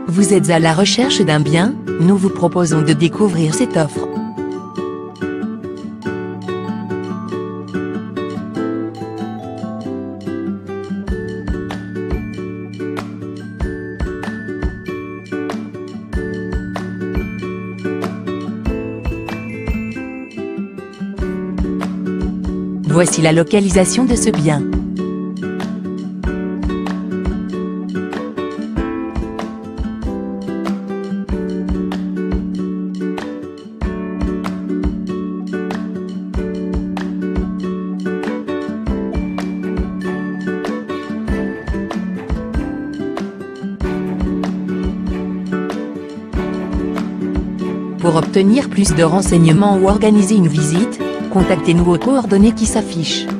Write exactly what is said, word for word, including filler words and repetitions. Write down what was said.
Vous êtes à la recherche d'un bien? Nous vous proposons de découvrir cette offre. Voici la localisation de ce bien. Pour obtenir plus de renseignements ou organiser une visite, contactez-nous aux coordonnées qui s'affichent.